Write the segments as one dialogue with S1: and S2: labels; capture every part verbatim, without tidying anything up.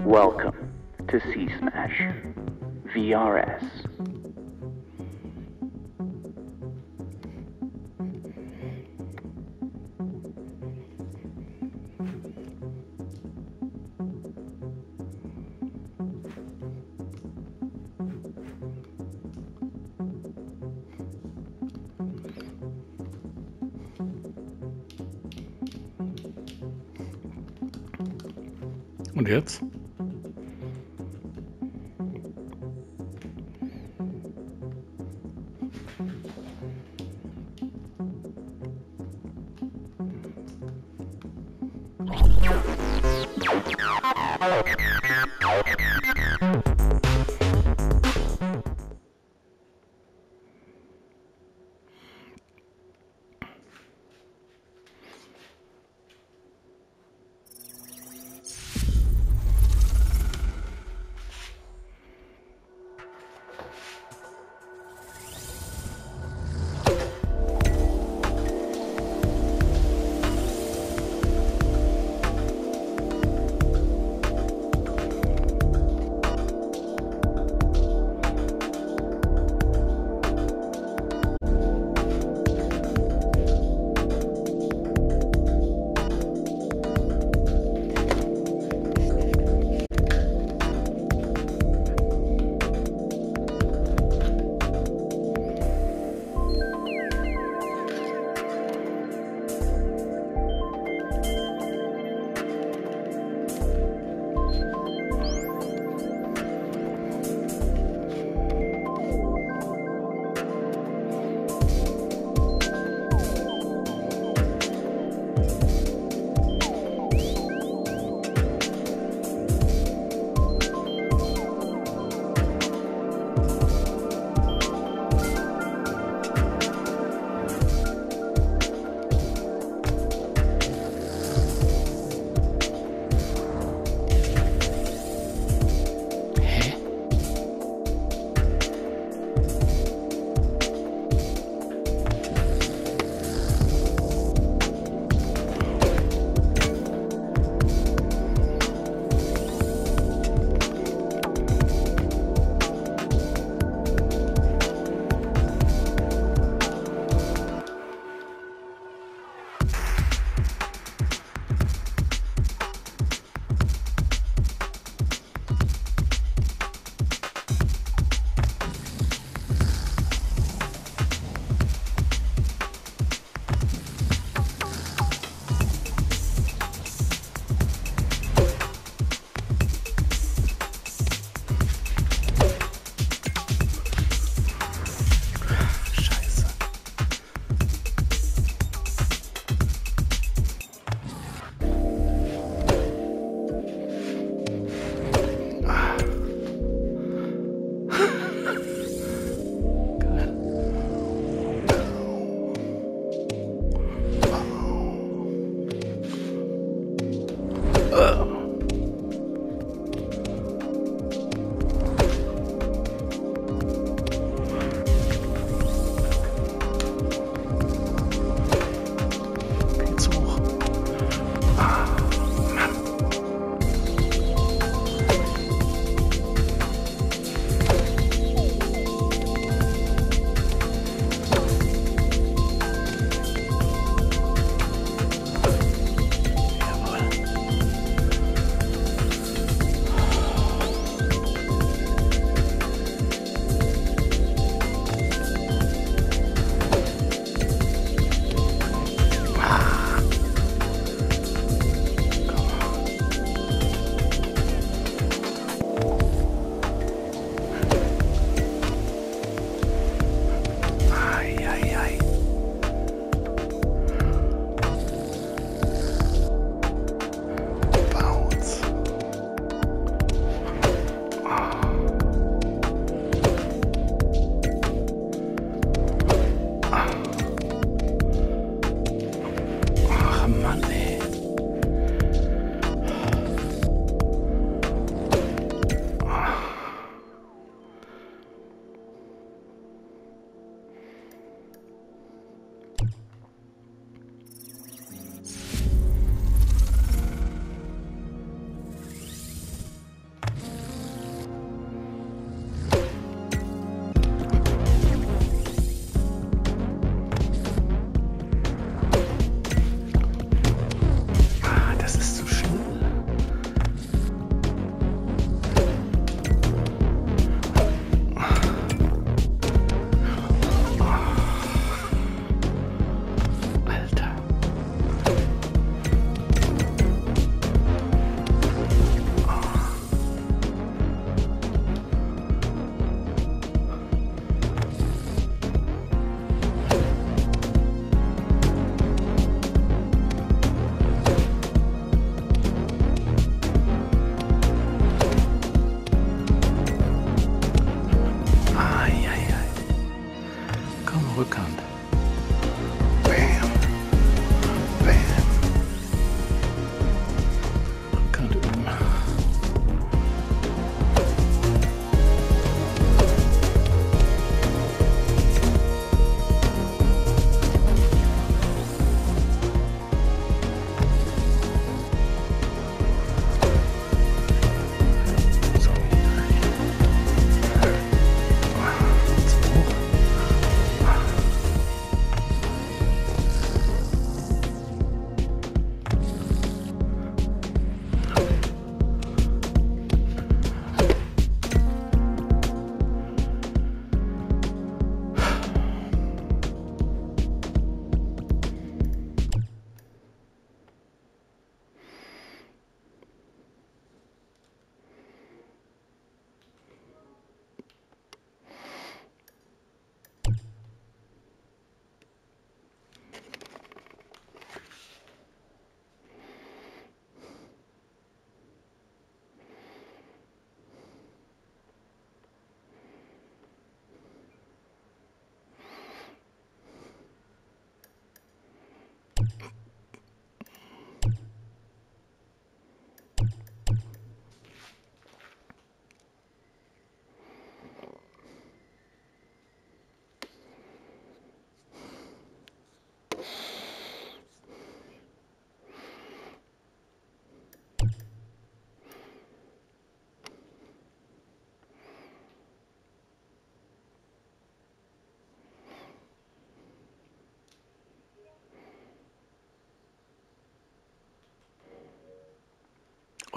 S1: Welcome to C-Smash V R S.
S2: Und jetzt?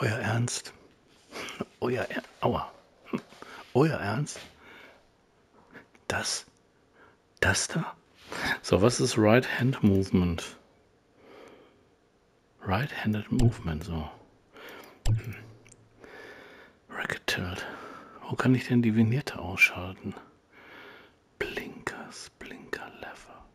S2: Euer Ernst? Euer er Aua. Euer Ernst? Das? Das da? So, was ist Right Hand Movement? Right-Handed Movement, so. Hm. Racket Tilt. Wo kann ich denn die Vignette ausschalten? Blinkers, Blinker, Lever.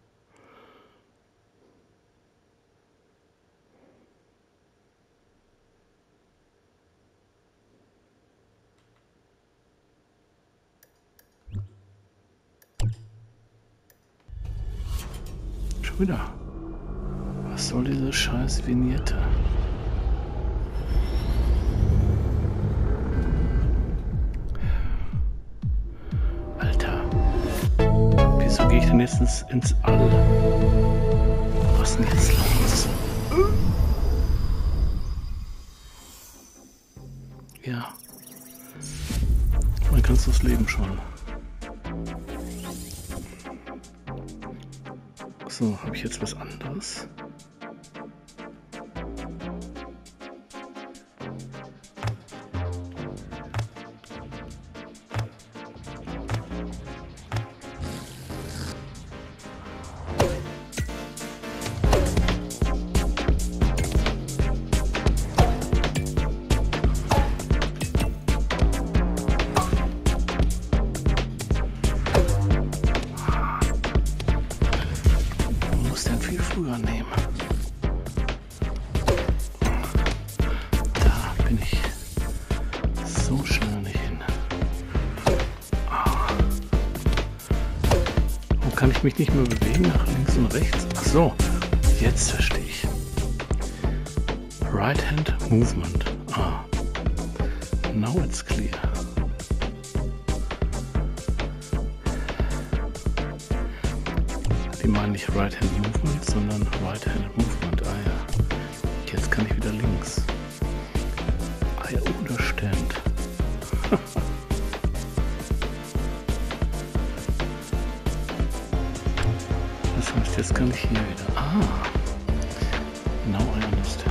S2: Schon wieder. Was soll diese scheiß Vignette? Alter. Wieso gehe ich denn jetzt ins, ins All? Was ist denn jetzt los? Ja. Man kann es das Leben schon. So, habe ich jetzt was anderes? Nehmen. Da bin ich so schnell nicht hin. Ah. Wo kann ich mich nicht mehr bewegen? Nach links und rechts? Ach so, jetzt verstehe ich. Right Hand Movement. Ah. Now it's clear. Die meinen nicht Right Hand Movement, sondern Right Hand Movement. Ah ja. Jetzt kann ich wieder links. I understand. Das heißt, jetzt kann ich hier wieder. Ah. Now I understand.